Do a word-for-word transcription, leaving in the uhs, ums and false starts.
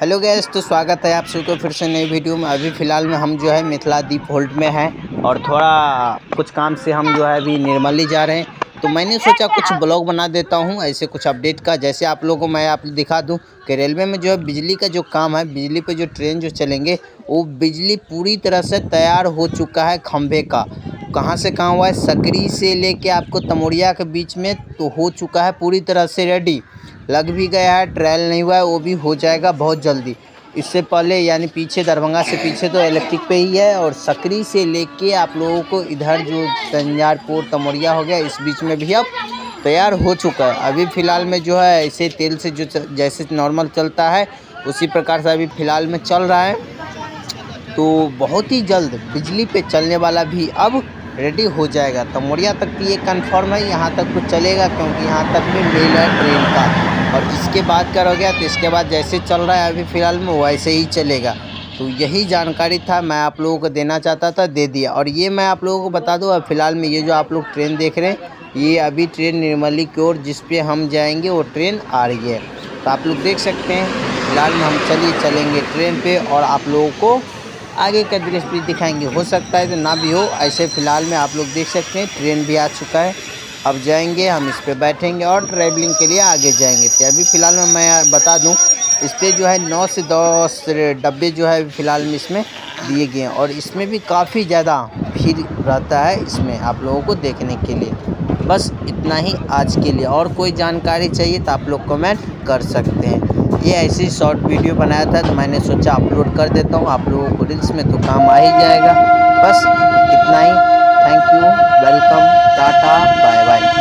Hello guys, तो स्वागत है आप सभी को फिर से नई वीडियो में। अभी फ़िलहाल में हम जो है मिथिला दीप होल्ड में हैं और थोड़ा कुछ काम से हम जो है अभी निर्मली जा रहे हैं। तो मैंने सोचा कुछ ब्लॉग बना देता हूं ऐसे कुछ अपडेट का। जैसे आप लोगों को मैं आप दिखा दूं कि रेलवे में जो है बिजली का जो काम है, बिजली पे जो ट्रेन जो चलेंगे, वो बिजली पूरी तरह से तैयार हो चुका है। खंभे का कहाँ से कहाँ हुआ है, सकरी से लेके आपको तमोरिया के बीच में तो हो चुका है पूरी तरह से रेडी। लग भी गया है, ट्रायल नहीं हुआ है, वो भी हो जाएगा बहुत जल्दी। इससे पहले यानी पीछे दरभंगा से पीछे तो इलेक्ट्रिक पे ही है, और सकरी से लेके आप लोगों को इधर जो तंजारपुर तमोरिया हो गया, इस बीच में भी अब तैयार हो चुका है। अभी फ़िलहाल में जो है ऐसे तेल से जो जैसे नॉर्मल चलता है उसी प्रकार से अभी फ़िलहाल में चल रहा है। तो बहुत ही जल्द बिजली पे चलने वाला भी अब रेडी हो जाएगा। तमोरिया तक की ये कंफर्म है, यहाँ तक तो चलेगा क्योंकि यहाँ तक भी मेल है ट्रेन का। और इसके बाद क्या हो गया, तो इसके बाद जैसे चल रहा है अभी फ़िलहाल में वैसे ही चलेगा। तो यही जानकारी था, मैं आप लोगों को देना चाहता था, दे दिया। और ये मैं आप लोगों को बता दूँ, अब फ़िलहाल में ये जो आप लोग ट्रेन देख रहे हैं, ये अभी ट्रेन निर्मली की ओर जिस पे हम जाएंगे वो ट्रेन आ रही है। तो आप लोग देख सकते हैं फ़िलहाल में हम चलिए चलेंगे ट्रेन पर और आप लोगों को आगे का दृश्य भी दिखाएंगे। हो सकता है तो ना भी हो, ऐसे फ़िलहाल में आप लोग देख सकते हैं ट्रेन भी आ चुका है। अब जाएंगे हम इस पे बैठेंगे और ट्रैवलिंग के लिए आगे जाएंगे। तो अभी फ़िलहाल में मैं बता दूं, इस पे जो है नौ से दस डब्बे जो है फ़िलहाल में इसमें दिए गए हैं, और इसमें भी काफ़ी ज़्यादा भीड़ रहता है इसमें आप लोगों को देखने के लिए। बस इतना ही आज के लिए, और कोई जानकारी चाहिए तो आप लोग कमेंट कर सकते हैं। ये ऐसी शॉर्ट वीडियो बनाया था तो मैंने सोचा अपलोड कर देता हूँ, आप लोगों को रील्स में तो काम आ ही जाएगा। बस इतना ही। Thank you, welcome, tata, bye bye.